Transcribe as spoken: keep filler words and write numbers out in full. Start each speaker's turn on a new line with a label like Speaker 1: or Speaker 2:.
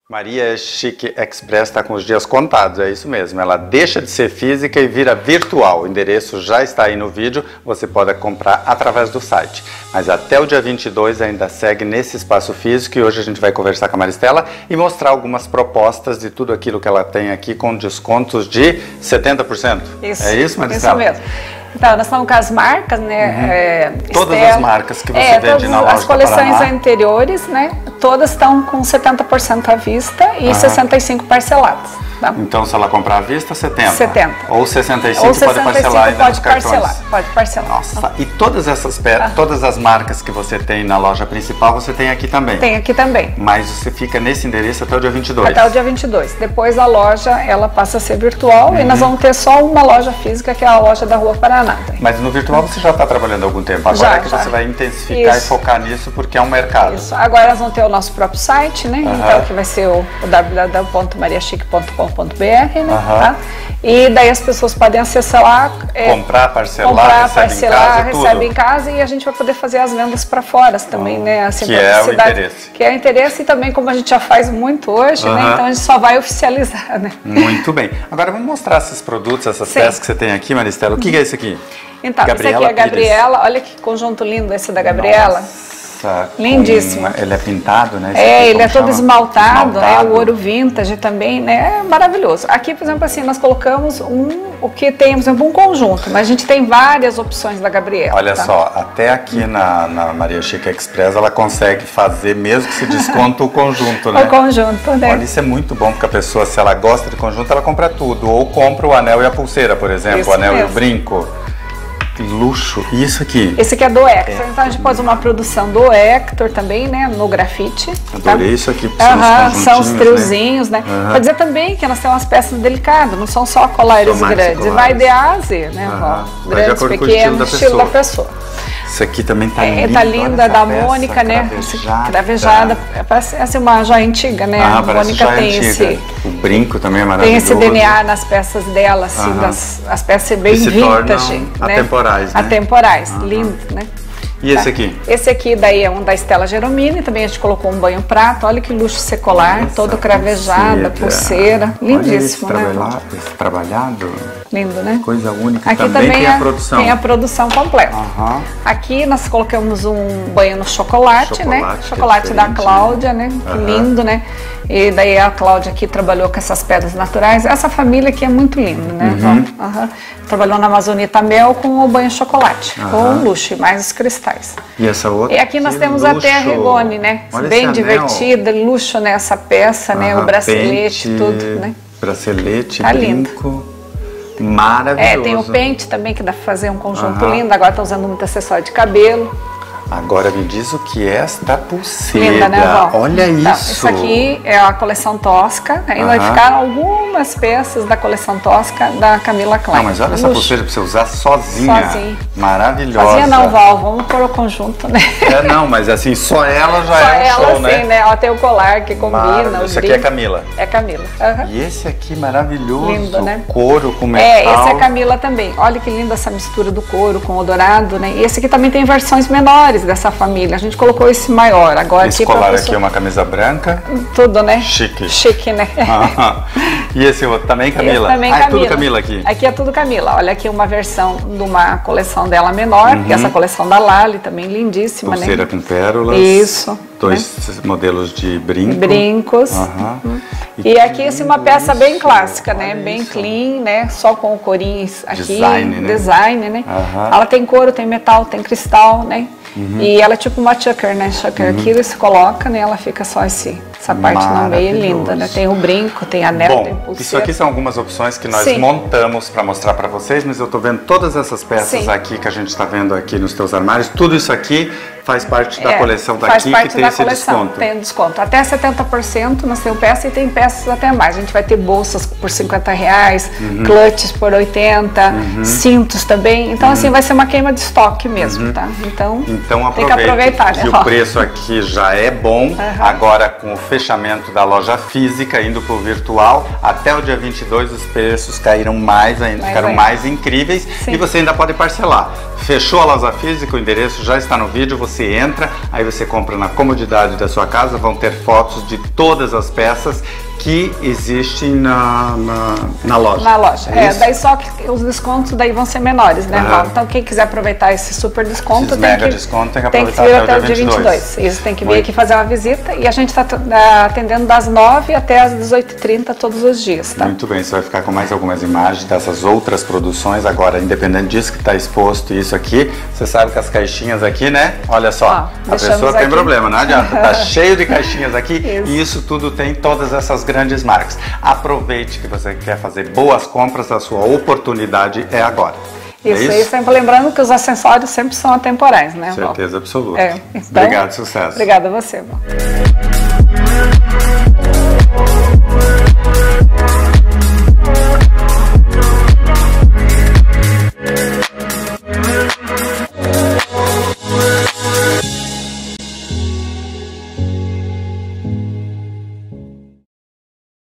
Speaker 1: Maria Chic Express está com os dias contados, é isso mesmo. Ela deixa de ser física e vira virtual. O endereço já está aí no vídeo, você pode comprar através do site. Mas até o dia vinte e dois ainda segue nesse espaço físico e hoje a gente vai conversar com a Maristela e mostrar algumas propostas de tudo aquilo que ela tem aqui com descontos de setenta por cento.
Speaker 2: Isso,
Speaker 1: é isso, Maristela?
Speaker 2: Isso mesmo. Então, nós estamos com as marcas, né?
Speaker 1: Uhum.
Speaker 2: É,
Speaker 1: todas
Speaker 2: Estela,
Speaker 1: as marcas que você
Speaker 2: é,
Speaker 1: vende na loja
Speaker 2: as coleções
Speaker 1: Paraná.
Speaker 2: anteriores, né? Todas estão com setenta por cento à vista e uhum. sessenta e cinco por cento parceladas. Tá?
Speaker 1: Então, se ela comprar à vista, setenta.
Speaker 2: setenta.
Speaker 1: Ou sessenta e cinco
Speaker 2: Ou sessenta e cinco
Speaker 1: pode parcelar ainda
Speaker 2: pode
Speaker 1: nos cartões.
Speaker 2: parcelar, pode parcelar.
Speaker 1: Nossa, e todas essas pe... ah. todas as marcas que você tem na loja principal, você tem aqui também?
Speaker 2: Tem aqui também.
Speaker 1: Mas você fica nesse endereço até o dia vinte e dois?
Speaker 2: Até o dia vinte e dois. Depois a loja, ela passa a ser virtual uhum. e nós vamos ter só uma loja física, que é a loja da Rua Paraná.
Speaker 1: Mas no virtual você já está trabalhando há algum tempo, agora
Speaker 2: já,
Speaker 1: é que
Speaker 2: já.
Speaker 1: você vai intensificar
Speaker 2: Isso.
Speaker 1: e focar nisso porque é um mercado.
Speaker 2: Isso. Agora nós vamos ter o nosso próprio site, né?
Speaker 1: Uhum.
Speaker 2: Então, que vai ser o, o w w w ponto maria chic ponto com ponto b r, né?
Speaker 1: Uhum.
Speaker 2: Tá? E daí as pessoas podem acessar lá, é,
Speaker 1: comprar, parcelar,
Speaker 2: comprar,
Speaker 1: recebe
Speaker 2: parcelar,
Speaker 1: em casa,
Speaker 2: recebe
Speaker 1: tudo.
Speaker 2: em casa e a gente vai poder fader as vendas para fora também,
Speaker 1: uhum.
Speaker 2: né? Assim,
Speaker 1: que é o interesse.
Speaker 2: Que é o interesse e também como a gente já faz muito hoje, uhum. né? Então a gente só vai oficializar, né?
Speaker 1: Muito bem. Agora vamos mostrar esses produtos, essas Sim. peças que você tem aqui, Maristela. O que, que é isso aqui?
Speaker 2: Então,
Speaker 1: Gabriela
Speaker 2: esse aqui é a Gabriela.
Speaker 1: Pires.
Speaker 2: Olha que conjunto lindo esse da Gabriela.
Speaker 1: Nossa,
Speaker 2: lindíssimo.
Speaker 1: Com... Ele é pintado, né? Esse
Speaker 2: é,
Speaker 1: aqui,
Speaker 2: ele é todo
Speaker 1: chama?
Speaker 2: esmaltado,
Speaker 1: esmaltado.
Speaker 2: é o ouro vintage também, né? É maravilhoso. Aqui, por exemplo, assim, nós colocamos um, o que tem, por exemplo, um conjunto, mas a gente tem várias opções da Gabriela.
Speaker 1: Olha
Speaker 2: tá?
Speaker 1: só, até aqui na, na Maria Chic Express ela consegue fazer, mesmo que se desconta o conjunto, né?
Speaker 2: O conjunto, né?
Speaker 1: Olha, isso é muito bom, porque a pessoa, se ela gosta de conjunto, ela compra tudo. Ou compra o anel e a pulseira, por exemplo,
Speaker 2: Isso
Speaker 1: o anel
Speaker 2: mesmo.
Speaker 1: e o brinco. Luxo. E isso aqui?
Speaker 2: Esse aqui é do Hector. É. Então a gente pode fazer uma produção do Hector também, né? No grafite.
Speaker 1: Adorei
Speaker 2: tá?
Speaker 1: isso aqui. São,
Speaker 2: uhum,
Speaker 1: os
Speaker 2: são os triozinhos, né?
Speaker 1: né? Uhum.
Speaker 2: Pode dizer também que nós temos umas peças delicadas, não são só colares
Speaker 1: são
Speaker 2: grandes.
Speaker 1: colares.
Speaker 2: Vai de A a Z, né?
Speaker 1: Uhum.
Speaker 2: Ó, grandes, pequenos, estilo da pessoa.
Speaker 1: Isso aqui também tá lindo.
Speaker 2: É, tá linda, da Mônica, né?
Speaker 1: Cravejada.
Speaker 2: Cravejada. Parece assim, uma joia antiga, né?
Speaker 1: Ah,
Speaker 2: a Mônica tem
Speaker 1: antiga.
Speaker 2: esse.
Speaker 1: O brinco também é maravilhoso.
Speaker 2: Tem esse D N A nas peças dela, assim,
Speaker 1: uhum.
Speaker 2: das, as peças bem
Speaker 1: se
Speaker 2: vintage. Né?
Speaker 1: Atemporais, né?
Speaker 2: Atemporais, uhum. lindo, né?
Speaker 1: E esse aqui?
Speaker 2: Esse aqui daí é um da Estela Geromini, também a gente colocou um banho prato, olha que luxo secular, Essa todo cravejada, pulseira, pulseira. Lindíssimo,
Speaker 1: olha esse
Speaker 2: né?
Speaker 1: Trabalhado, esse trabalhado.
Speaker 2: Lindo, né?
Speaker 1: Coisa única.
Speaker 2: Aqui
Speaker 1: também,
Speaker 2: também
Speaker 1: tem
Speaker 2: é,
Speaker 1: a produção.
Speaker 2: Tem a produção completa.
Speaker 1: Uhum.
Speaker 2: Aqui nós colocamos um banho no chocolate,
Speaker 1: chocolate
Speaker 2: né? Chocolate é da Cláudia, né? né? Que uhum. lindo, né? E daí a Cláudia aqui trabalhou com essas pedras naturais. Essa família aqui é muito linda, né?
Speaker 1: Uhum.
Speaker 2: Uhum. Trabalhou na Amazonita Mel com o banho chocolate, uhum. com luxo e mais os cristais.
Speaker 1: E essa outra?
Speaker 2: E aqui nós temos
Speaker 1: luxo.
Speaker 2: até a Rigoni, né?
Speaker 1: Olha
Speaker 2: bem divertida, luxo nessa peça, uhum. né? O bracelete,
Speaker 1: pente,
Speaker 2: tudo, né?
Speaker 1: Bracelete,
Speaker 2: tá
Speaker 1: brinco.
Speaker 2: Lindo.
Speaker 1: Maravilhoso.
Speaker 2: É, tem o pente também, que dá pra fazer um conjunto
Speaker 1: uhum.
Speaker 2: lindo. Agora tá usando muito acessório de cabelo.
Speaker 1: Agora me diz o que é esta pulseira.
Speaker 2: Linda, né, Val?
Speaker 1: Olha
Speaker 2: então,
Speaker 1: isso.
Speaker 2: Isso aqui é a coleção Tosca. Aí uhum. ficaram algumas peças da coleção Tosca da Camila Klein.
Speaker 1: Não, mas olha essa pulseira pra você usar sozinha.
Speaker 2: Sozinha.
Speaker 1: Maravilhosa.
Speaker 2: Sozinha não, Val. Vamos pôr o conjunto, né?
Speaker 1: É, não, mas assim, só ela já
Speaker 2: só
Speaker 1: é um
Speaker 2: ela,
Speaker 1: show,
Speaker 2: sim,
Speaker 1: né?
Speaker 2: né? Ela tem o colar que combina.
Speaker 1: Isso aqui é Camila.
Speaker 2: É Camila. Uhum.
Speaker 1: E esse aqui maravilhoso.
Speaker 2: Lindo, né?
Speaker 1: Couro com metal.
Speaker 2: É, esse é Camila também. Olha que linda essa mistura do couro com o dourado, né? E esse aqui também tem versões menores dessa família. A gente colocou esse maior. Agora
Speaker 1: esse
Speaker 2: aqui
Speaker 1: colar
Speaker 2: pessoa...
Speaker 1: aqui é uma camisa branca.
Speaker 2: Tudo, né?
Speaker 1: Chique.
Speaker 2: Chique, né?
Speaker 1: Ah, e esse outro também, Camila?
Speaker 2: Esse também
Speaker 1: ah,
Speaker 2: Camila.
Speaker 1: É tudo Camila aqui?
Speaker 2: Aqui é tudo Camila. Olha aqui uma versão de uma coleção dela menor, uhum. que é essa coleção da Lali, também lindíssima,
Speaker 1: pulseira
Speaker 2: né?
Speaker 1: com pérolas.
Speaker 2: Isso.
Speaker 1: Dois né? modelos de brinco.
Speaker 2: Brincos.
Speaker 1: Uhum.
Speaker 2: Uhum. E, e aqui esse é uma peça bem clássica, né? Bem isso. clean, né? Só com o corinho aqui.
Speaker 1: Design, né?
Speaker 2: Design, né?
Speaker 1: Uhum.
Speaker 2: Ela tem couro, tem metal, tem cristal, né? Uhum. E ela é tipo uma choker, né? Choker uhum. aqui ele se coloca, né? Ela fica só esse, essa parte no meio, linda, né? Tem o brinco, tem anel,
Speaker 1: Bom,
Speaker 2: tem pulseira.
Speaker 1: Isso aqui são algumas opções que nós Sim. montamos para mostrar para vocês, mas eu tô vendo todas essas peças Sim. aqui que a gente está vendo aqui nos teus armários, tudo isso aqui faz parte da
Speaker 2: é,
Speaker 1: coleção daqui
Speaker 2: faz parte
Speaker 1: que tem
Speaker 2: da
Speaker 1: esse
Speaker 2: coleção,
Speaker 1: desconto.
Speaker 2: Tem desconto. Até setenta por cento nós temos peça e tem peças até mais. A gente vai ter bolsas por cinquenta reais, uhum. clutches por oitenta, uhum. cintos também. Então, uhum. assim, vai ser uma queima de estoque mesmo, uhum. tá? Então,
Speaker 1: então
Speaker 2: tem que aproveitar,
Speaker 1: que
Speaker 2: né?
Speaker 1: o preço aqui já é bom, uhum. agora com o fechamento da loja física, indo para o virtual, até o dia vinte e dois os preços caíram mais ainda, mais ficaram ainda. mais incríveis Sim. e você ainda pode parcelar. Fechou a loja física, o endereço já está no vídeo, você você entra, aí você compra na comodidade da sua casa, vão ter fotos de todas as peças que existem na, na, na loja.
Speaker 2: Na loja, é,
Speaker 1: é
Speaker 2: daí só que os descontos daí vão ser menores, né, Paulo? Uhum. Então quem quiser aproveitar esse super desconto,
Speaker 1: Esses
Speaker 2: tem
Speaker 1: mega
Speaker 2: que,
Speaker 1: desconto tem que
Speaker 2: tem que
Speaker 1: aproveitar
Speaker 2: vir
Speaker 1: até,
Speaker 2: até o dia vinte e dois. Isso, tem que vir
Speaker 1: Muito.
Speaker 2: aqui fazer uma visita e a gente está atendendo das nove até as dezoito e trinta todos os dias, tá?
Speaker 1: Muito bem, você vai ficar com mais algumas imagens dessas outras produções. Agora, independente disso que está exposto isso aqui, você sabe que as caixinhas aqui, né? Olha só,
Speaker 2: Ó,
Speaker 1: a pessoa tem
Speaker 2: aqui.
Speaker 1: problema, não adianta. Tá cheio de caixinhas aqui
Speaker 2: isso.
Speaker 1: E isso tudo tem todas essas grandes marcas. Aproveite que você quer fazer boas compras, a sua oportunidade é agora.
Speaker 2: Isso,
Speaker 1: é isso?
Speaker 2: E sempre lembrando que os acessórios sempre são atemporais, né?
Speaker 1: Certeza absoluta.
Speaker 2: É, então,
Speaker 1: obrigado, sucesso.
Speaker 2: Obrigada a você, Val.